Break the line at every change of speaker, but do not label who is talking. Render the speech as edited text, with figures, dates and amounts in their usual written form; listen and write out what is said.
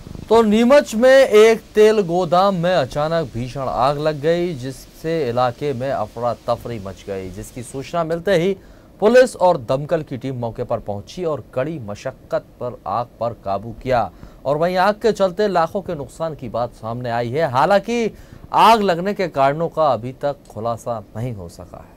तो नीमच में एक तेल गोदाम में अचानक भीषण आग लग गई, जिससे इलाके में अफरा तफरी मच गई। जिसकी सूचना मिलते ही पुलिस और दमकल की टीम मौके पर पहुंची और कड़ी मशक्कत पर आग पर काबू किया। और वहीं आग के चलते लाखों के नुकसान की बात सामने आई है। हालांकि आग लगने के कारणों का अभी तक खुलासा नहीं हो सका है।